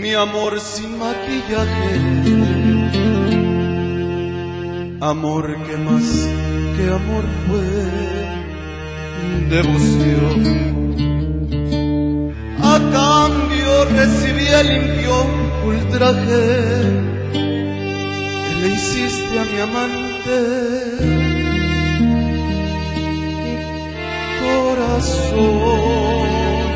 mi amor sin maquillaje, amor que más que amor fue devoción. A cambio recibí limpio ultraje que le hiciste a mi amante. Corazón,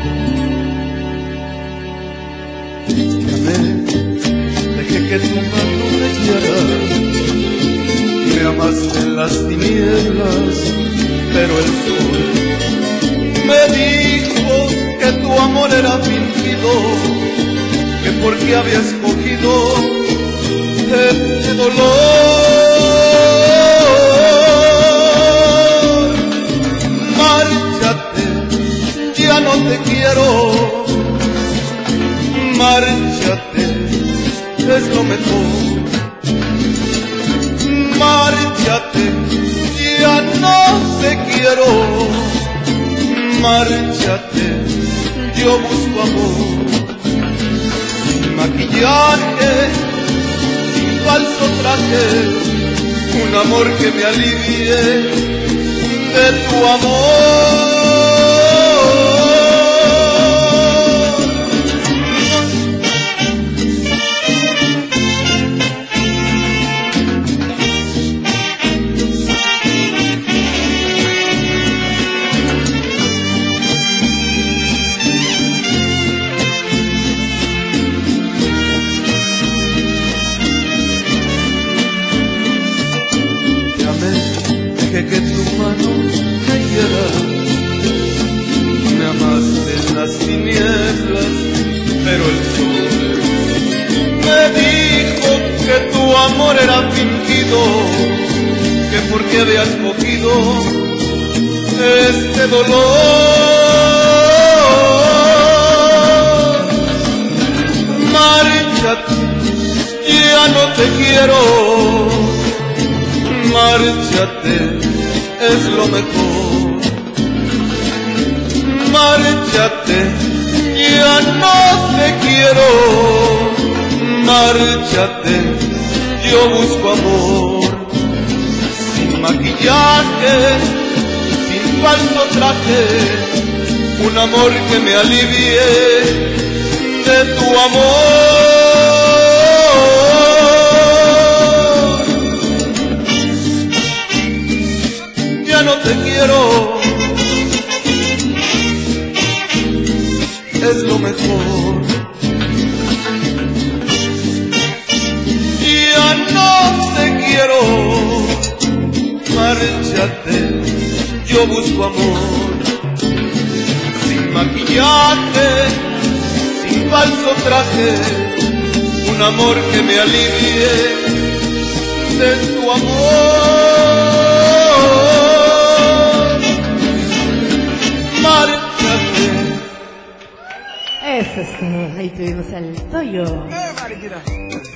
dejé que tu mano me guiara, me amaste en las tinieblas, pero el sol me dijo que tu amor era fingido, que porque había escogido este dolor. Márchate, ya no te quiero. Márchate, es lo mejor. Márchate, ya no te quiero. Márchate, yo busco amor. Sin maquillaje, sin falso traje, un amor que me alivie de tu amor. Dejé que tu mano me guiara, me amaste en las tinieblas, pero el sol me dijo que tu amor era fingido, que porque había escogido este dolor. Márchate, ya no te quiero. Márchate, es lo mejor. Márchate, ya no te quiero. Márchate, yo busco amor. Sin maquillaje, sin falso traje, un amor que me alivie de tu amor. No te quiero, es lo mejor. Ya no te quiero, márchate, yo busco amor. Sin maquillaje, sin falso traje, un amor que me alivie de tu amor. Eso sí, ahí tuvimos al Toyo. Mariquita.